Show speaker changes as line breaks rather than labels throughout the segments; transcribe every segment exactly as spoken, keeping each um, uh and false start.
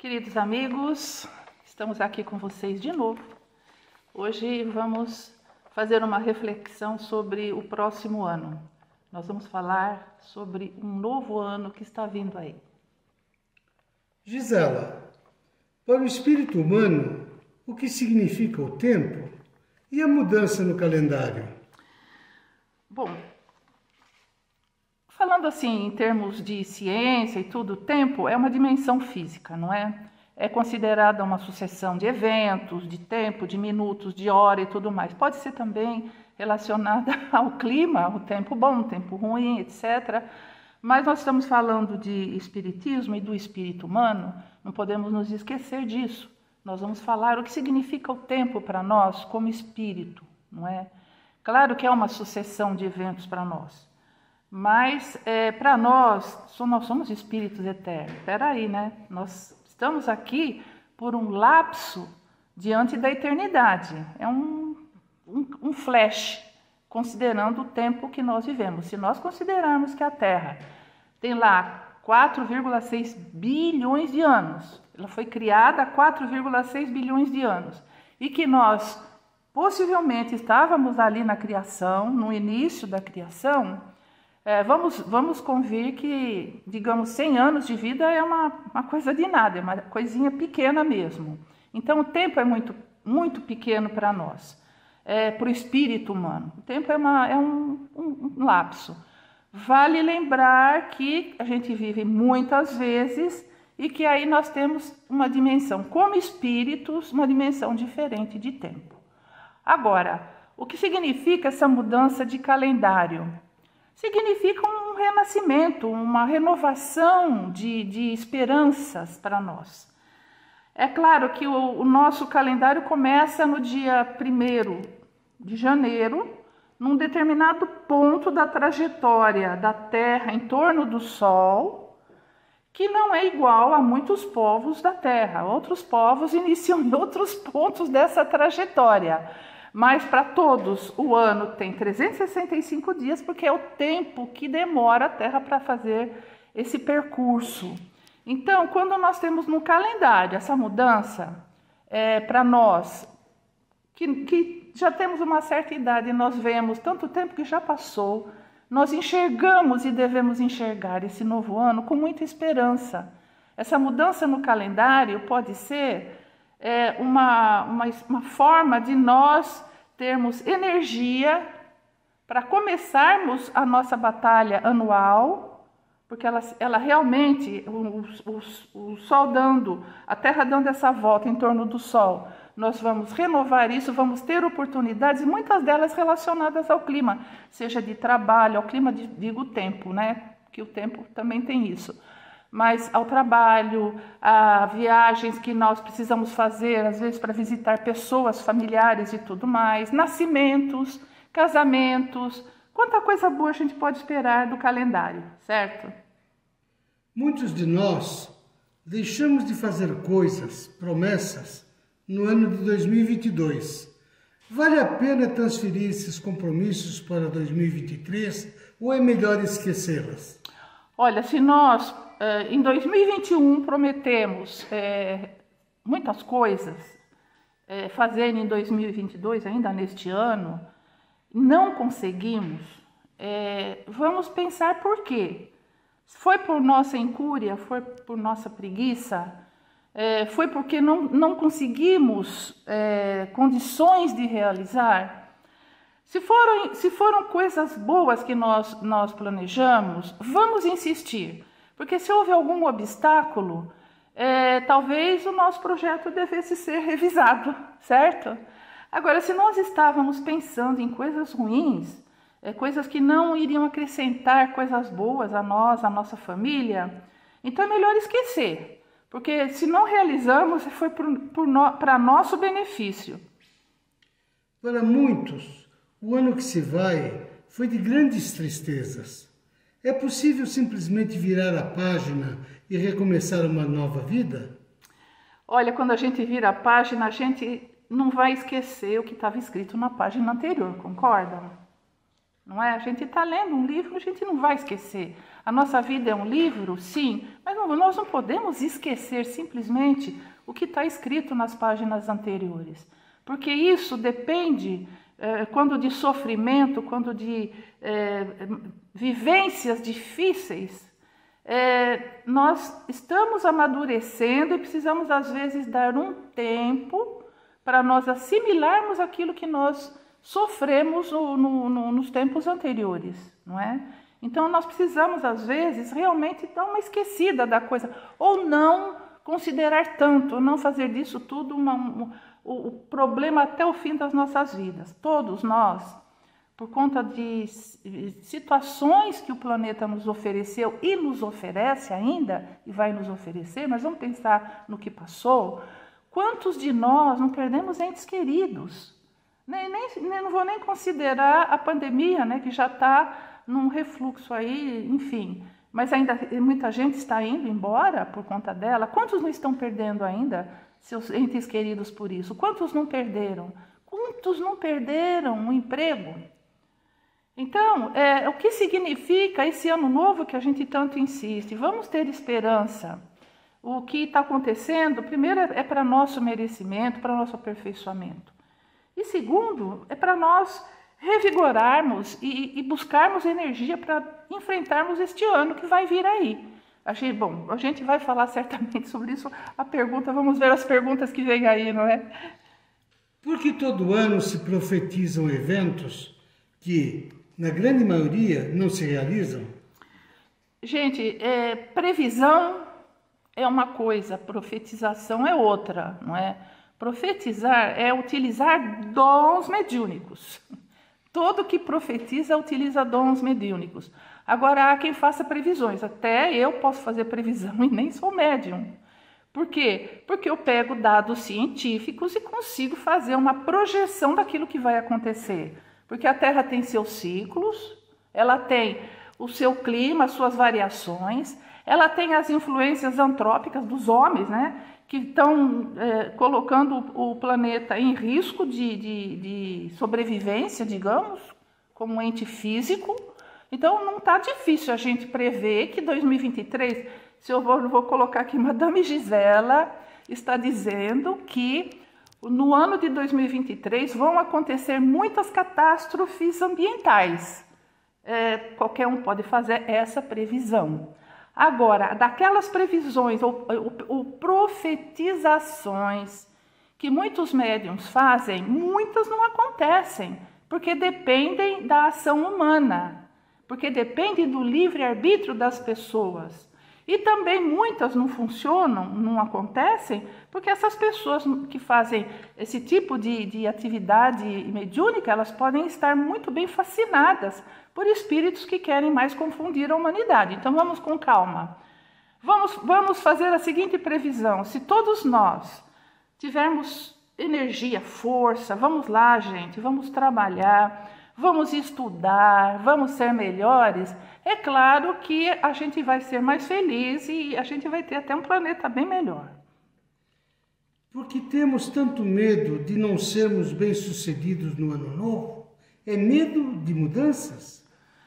Queridos amigos, estamos aqui com vocês de novo. Hoje vamos fazer uma reflexão sobre o próximo ano. Nós vamos falar sobre um novo ano que está vindo aí.
Gisela, para o espírito humano, o que significa o tempo e a mudança no calendário?
Bom, falando assim em termos de ciência e tudo, o tempo é uma dimensão física, não é? É considerada uma sucessão de eventos, de tempo, de minutos, de hora e tudo mais. Pode ser também relacionada ao clima, o tempo bom, o tempo ruim, etcétera. Mas nós estamos falando de espiritismo e do espírito humano, não podemos nos esquecer disso. Nós vamos falar o que significa o tempo para nós como espírito, não é? Claro que é uma sucessão de eventos para nós, mas é, para nós, nós somos espíritos eternos. Espera aí, né? Nós estamos aqui por um lapso diante da eternidade. É um, um, um flash, considerando o tempo que nós vivemos. Se nós considerarmos que a Terra tem lá quatro vírgula seis bilhões de anos, ela foi criada há quatro vírgula seis bilhões de anos, e que nós possivelmente estávamos ali na criação, no início da criação, é, vamos, vamos convir que, digamos, cem anos de vida é uma, uma coisa de nada, é uma coisinha pequena mesmo. Então o tempo é muito, muito pequeno para nós. É, para o espírito humano. O tempo é, uma, é um, um, um lapso. Vale lembrar que a gente vive muitas vezes e que aí nós temos uma dimensão, como espíritos, uma dimensão diferente de tempo. Agora, o que significa essa mudança de calendário? Significa um renascimento, uma renovação de, de esperanças para nós. É claro que o, o nosso calendário começa no dia primeiro de janeiro, num determinado ponto da trajetória da Terra em torno do Sol, que não é igual a muitos povos da Terra. Outros povos iniciam em outros pontos dessa trajetória, mas para todos o ano tem trezentos e sessenta e cinco dias, porque é o tempo que demora a Terra para fazer esse percurso. Então, quando nós temos no calendário essa mudança, é, para nós, que, que já temos uma certa idade, nós vemos tanto tempo que já passou, nós enxergamos e devemos enxergar esse novo ano com muita esperança. Essa mudança no calendário pode ser é, uma, uma, uma forma de nós termos energia para começarmos a nossa batalha anual, porque ela, ela realmente, o, o, o Sol dando, a Terra dando essa volta em torno do Sol, nós vamos renovar isso, vamos ter oportunidades, muitas delas relacionadas ao clima, seja de trabalho, ao clima, de, digo tempo, né? Que o tempo também tem isso, mas ao trabalho, a viagens que nós precisamos fazer, às vezes para visitar pessoas, familiares e tudo mais, nascimentos, casamentos. Quanta coisa boa a gente pode esperar do calendário, certo?
Muitos de nós deixamos de fazer coisas, promessas, no ano de dois mil e vinte e dois. Vale a pena transferir esses compromissos para dois mil e vinte e três ou é melhor esquecê-las?
Olha, se nós em dois mil e vinte e um prometemos é, muitas coisas, é, fazer em dois mil e vinte e dois, ainda neste ano, não conseguimos, é, vamos pensar por quê. Foi por nossa incúria, foi por nossa preguiça, é, foi porque não, não conseguimos é, condições de realizar. Se foram, se foram coisas boas que nós, nós planejamos, vamos insistir, porque se houve algum obstáculo, é, talvez o nosso projeto devesse ser revisado, certo? Agora, se nós estávamos pensando em coisas ruins, é, coisas que não iriam acrescentar coisas boas a nós, a nossa família, então é melhor esquecer, porque se não realizamos, foi para no, nosso benefício.
Para muitos, o ano que se vai foi de grandes tristezas. É possível simplesmente virar a página e recomeçar uma nova vida?
Olha, quando a gente vira a página, a gente não vai esquecer o que estava escrito na página anterior, concorda? não é? A gente está lendo um livro, a gente não vai esquecer. A nossa vida é um livro, sim, mas não, nós não podemos esquecer simplesmente o que está escrito nas páginas anteriores, porque isso depende, eh, quando de sofrimento, quando de eh, vivências difíceis, eh, nós estamos amadurecendo e precisamos às vezes dar um tempo para nós assimilarmos aquilo que nós sofremos no, no, no, nos tempos anteriores, não é? Então nós precisamos às vezes realmente dar uma esquecida da coisa, ou não considerar tanto, ou não fazer disso tudo uma, um, o, o problema até o fim das nossas vidas. Todos nós, por conta de situações que o planeta nos ofereceu e nos oferece ainda, e vai nos oferecer, mas vamos pensar no que passou. Quantos de nós não perdemos entes queridos? Nem, nem, não vou nem considerar a pandemia, né, que já está num refluxo aí, enfim. Mas ainda muita gente está indo embora por conta dela. Quantos não estão perdendo ainda seus entes queridos por isso? Quantos não perderam? Quantos não perderam um emprego? Então, é, o que significa esse ano novo que a gente tanto insiste? Vamos ter esperança. O que está acontecendo, primeiro, é para nosso merecimento, para nosso aperfeiçoamento. E segundo, é para nós revigorarmos e, e buscarmos energia para enfrentarmos este ano que vai vir aí. Achei bom, a gente vai falar certamente sobre isso. A pergunta, vamos ver as perguntas que vem aí, não é?
Porque todo ano se profetizam eventos que, na grande maioria, não se realizam?
Gente, é, previsão é uma coisa, profetização é outra, não é? Profetizar é utilizar dons mediúnicos. Todo que profetiza utiliza dons mediúnicos. Agora há quem faça previsões. Até eu posso fazer previsão e nem sou médium. Por quê? Porque eu pego dados científicos e consigo fazer uma projeção daquilo que vai acontecer. Porque a Terra tem seus ciclos, ela tem o seu clima, as suas variações, ela tem as influências antrópicas dos homens, né? Que estão é, colocando o planeta em risco de, de, de sobrevivência, digamos, como um ente físico. Então, não está difícil a gente prever que dois mil e vinte e três, se eu vou, vou colocar aqui, Madame Gisela está dizendo que no ano de dois mil e vinte e três vão acontecer muitas catástrofes ambientais. É, qualquer um pode fazer essa previsão. Agora, daquelas previsões ou, ou, ou profetizações que muitos médiums fazem, muitas não acontecem, porque dependem da ação humana, porque dependem do livre-arbítrio das pessoas. E também muitas não funcionam, não acontecem, porque essas pessoas que fazem esse tipo de, de atividade mediúnica, elas podem estar muito bem fascinadas por espíritos que querem mais confundir a humanidade. Então vamos com calma. Vamos, vamos fazer a seguinte previsão. Se todos nós tivermos energia, força, vamos lá, gente, vamos trabalhar, vamos estudar, vamos ser melhores, é claro que a gente vai ser mais feliz e a gente vai ter até um planeta bem melhor.
Por que temos tanto medo de não sermos bem-sucedidos no ano novo? É medo de mudanças?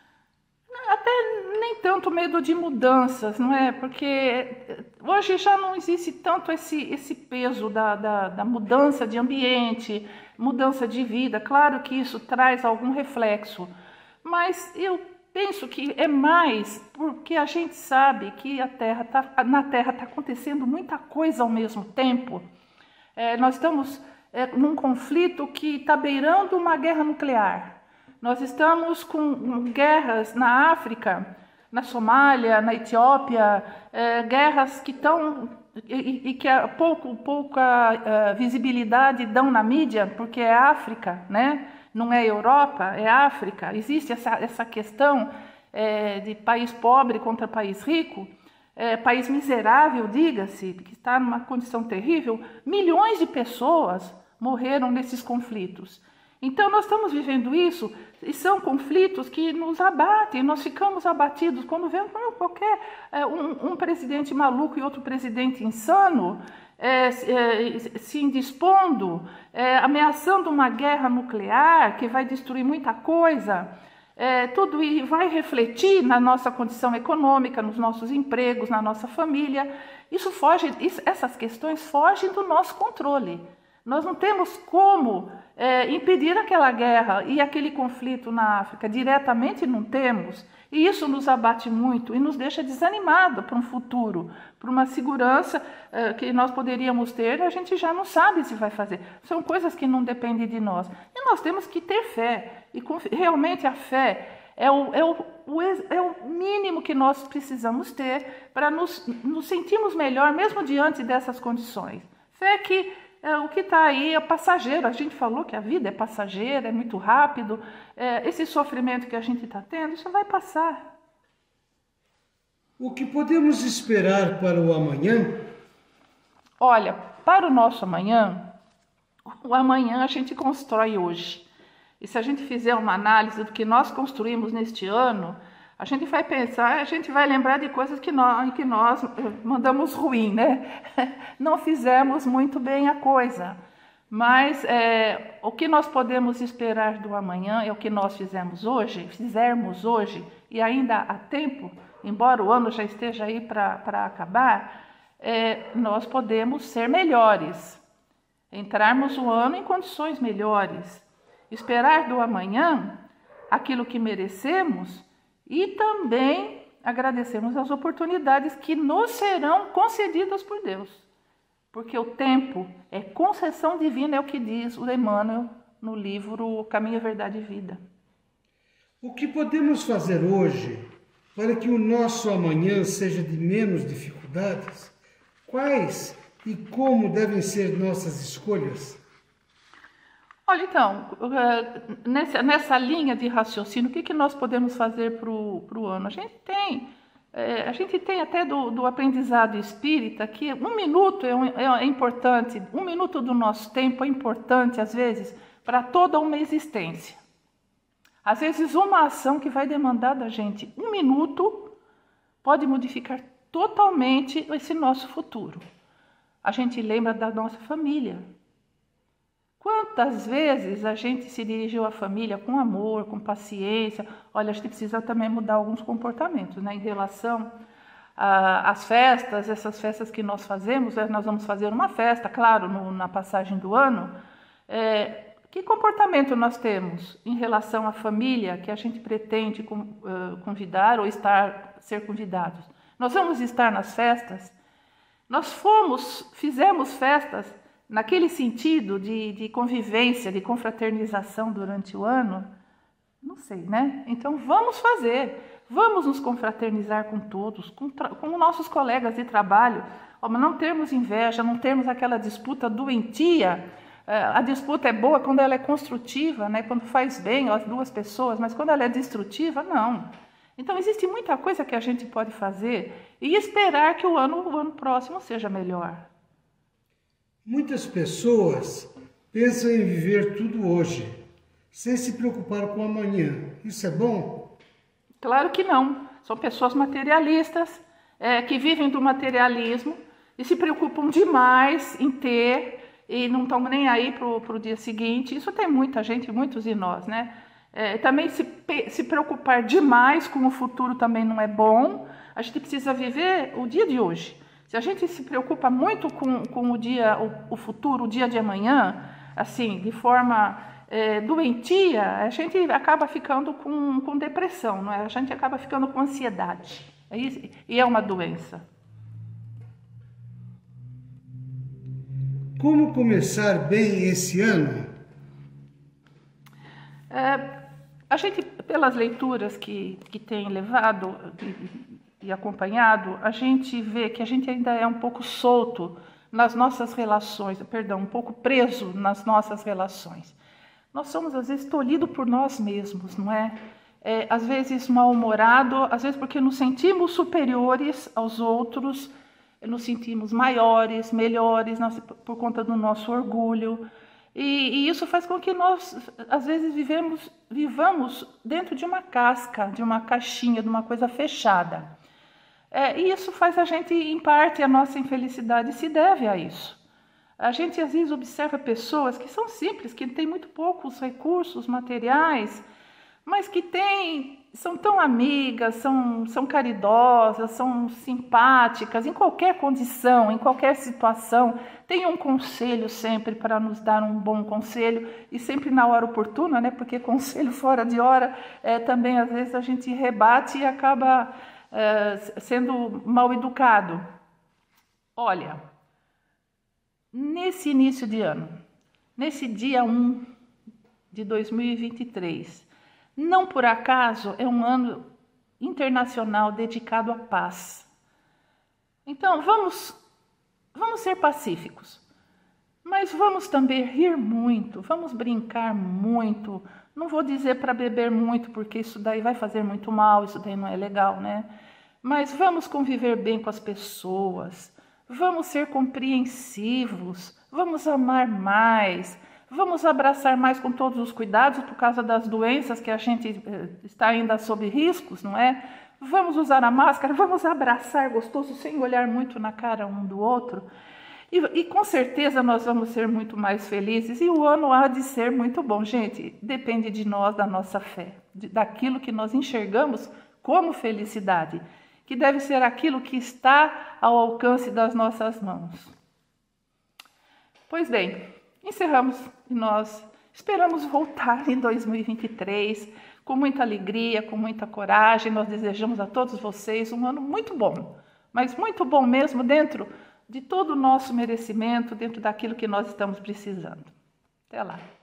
Até nem tanto medo de mudanças, não é? Porque hoje já não existe tanto esse, esse peso da, da, da mudança de ambiente, mudança de vida. Claro que isso traz algum reflexo, mas eu penso que é mais porque a gente sabe que a Terra tá, na Terra está acontecendo muita coisa ao mesmo tempo. É, nós estamos é, num conflito que está beirando uma guerra nuclear. Nós estamos com guerras na África, na Somália, na Etiópia, é, guerras que estão e, e que a pouco, pouca uh, visibilidade dão na mídia, porque é África, né? Não é Europa, é África. Existe essa, essa questão é, de país pobre contra país rico, é, país miserável, diga-se, que está numa condição terrível. Milhões de pessoas morreram nesses conflitos. Então, nós estamos vivendo isso, e são conflitos que nos abatem, nós ficamos abatidos quando vemos qualquer é, um, um presidente maluco e outro presidente insano é, é, se indispondo, é, ameaçando uma guerra nuclear que vai destruir muita coisa. É, tudo e vai refletir na nossa condição econômica, nos nossos empregos, na nossa família. Isso foge, isso, essas questões fogem do nosso controle. Nós não temos como é, impedir aquela guerra e aquele conflito na África, diretamente não temos. E isso nos abate muito e nos deixa desanimado para um futuro, para uma segurança é, que nós poderíamos ter, a gente já não sabe se vai fazer. São coisas que não dependem de nós. E nós temos que ter fé. E realmente a fé é o, é o, o, é o mínimo que nós precisamos ter para nos, nos sentirmos melhor, mesmo diante dessas condições. Fé que é, o que está aí é passageiro. A gente falou que a vida é passageira, é muito rápido. É, esse sofrimento que a gente está tendo, isso vai passar.
O que podemos esperar para o amanhã?
Olha, para o nosso amanhã, o amanhã a gente constrói hoje. E se a gente fizer uma análise do que nós construímos neste ano, a gente vai pensar, a gente vai lembrar de coisas que nós, que nós mandamos ruim, né? Não fizemos muito bem a coisa. Mas é, o que nós podemos esperar do amanhã é o que nós fizemos hoje, fizermos hoje, e ainda há tempo, embora o ano já esteja aí para acabar, é, nós podemos ser melhores, entrarmos o ano em condições melhores, esperar do amanhã aquilo que merecemos e também agradecemos as oportunidades que nos serão concedidas por Deus. Porque o tempo é concessão divina, é o que diz o Emmanuel no livro Caminho, Verdade e Vida.
O que podemos fazer hoje para que o nosso amanhã seja de menos dificuldades? Quais e como devem ser nossas escolhas?
Olha, então, nessa, nessa linha de raciocínio, o que, que nós podemos fazer para o ano? A gente tem, é, a gente tem até do, do aprendizado espírita que um minuto é, um, é importante, um minuto do nosso tempo é importante, às vezes, para toda uma existência. Às vezes, uma ação que vai demandar da gente um minuto pode modificar totalmente esse nosso futuro. A gente lembra da nossa família. Quantas vezes a gente se dirigiu à família com amor, com paciência? Olha, a gente precisa também mudar alguns comportamentos, né? Em relação às festas, essas festas que nós fazemos, nós vamos fazer uma festa, claro, no, na passagem do ano. É, que comportamento nós temos em relação à família que a gente pretende convidar ou estar, ser convidados? Nós vamos estar nas festas? Nós fomos, fizemos festas naquele sentido de, de convivência, de confraternização durante o ano? Não sei, né? Então vamos fazer, vamos nos confraternizar com todos, com, com nossos colegas de trabalho, mas não termos inveja, não termos aquela disputa doentia. A disputa é boa quando ela é construtiva, né? Quando faz bem às duas pessoas, mas quando ela é destrutiva, não. Então existe muita coisa que a gente pode fazer e esperar que o ano, o ano próximo seja melhor.
Muitas pessoas pensam em viver tudo hoje, sem se preocupar com amanhã. Isso é bom?
Claro que não. São pessoas materialistas, é, que vivem do materialismo e se preocupam demais em ter e não estão nem aí para o dia seguinte. Isso tem muita gente, muitos de nós, né? É, também se, se preocupar demais com o futuro também não é bom. A gente precisa viver o dia de hoje. Se a gente se preocupa muito com, com o dia, o, o futuro, o dia de amanhã, assim, de forma é, doentia, a gente acaba ficando com, com depressão, não é? A gente acaba ficando com ansiedade. É isso, e é uma doença.
Como começar bem esse ano?
É, a gente, pelas leituras que, que tem levado e, e acompanhado, a gente vê que a gente ainda é um pouco solto nas nossas relações, perdão, um pouco preso nas nossas relações. Nós somos, às vezes, tolhidos por nós mesmos, não é? É, às vezes mal-humorado, às vezes porque nos sentimos superiores aos outros, nos sentimos maiores, melhores, nós, por conta do nosso orgulho. E, e isso faz com que nós, às vezes, vivemos, vivamos dentro de uma casca, de uma caixinha, de uma coisa fechada. É, e isso faz a gente, em parte, a nossa infelicidade se deve a isso. A gente, às vezes, observa pessoas que são simples, que têm muito poucos recursos materiais, mas que tem, são tão amigas, são, são caridosas, são simpáticas, em qualquer condição, em qualquer situação, tem um conselho sempre para nos dar um bom conselho, e sempre na hora oportuna, né? Porque conselho fora de hora, é, também às vezes a gente rebate e acaba é, sendo mal educado. Olha, nesse início de ano, nesse dia um de dois mil e vinte e três, não por acaso é um ano internacional dedicado à paz. Então vamos, vamos ser pacíficos, mas vamos também rir muito, vamos brincar muito. Não vou dizer para beber muito, porque isso daí vai fazer muito mal, isso daí não é legal, né? Mas vamos conviver bem com as pessoas, vamos ser compreensivos, vamos amar mais, vamos abraçar mais com todos os cuidados por causa das doenças que a gente está ainda sob riscos, não é? Vamos usar a máscara, vamos abraçar gostoso, sem olhar muito na cara um do outro. E, e com certeza nós vamos ser muito mais felizes e o ano há de ser muito bom. Gente, depende de nós, da nossa fé, de, daquilo que nós enxergamos como felicidade, que deve ser aquilo que está ao alcance das nossas mãos. Pois bem, encerramos e nós esperamos voltar em dois mil e vinte e três com muita alegria, com muita coragem. Nós desejamos a todos vocês um ano muito bom, mas muito bom mesmo, dentro de todo o nosso merecimento, dentro daquilo que nós estamos precisando. Até lá!